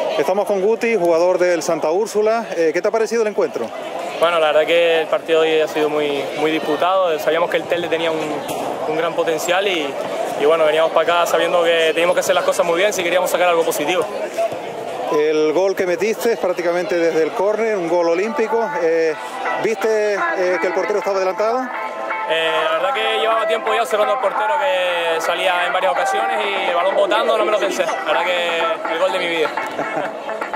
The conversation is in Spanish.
Estamos con Guti, jugador del Santa Úrsula. ¿Qué te ha parecido el encuentro? Bueno, la verdad que el partido hoy ha sido muy disputado. Sabíamos que el Telde tenía un gran potencial y bueno, veníamos para acá sabiendo que teníamos que hacer las cosas muy bien si queríamos sacar algo positivo. El gol que metiste es prácticamente desde el córner, un gol olímpico. ¿Viste que el portero estaba adelantado? La verdad que llevaba tiempo ya observando al portero que salía en varias ocasiones y el balón botando no me lo pensé. La verdad que el gol de mi vida.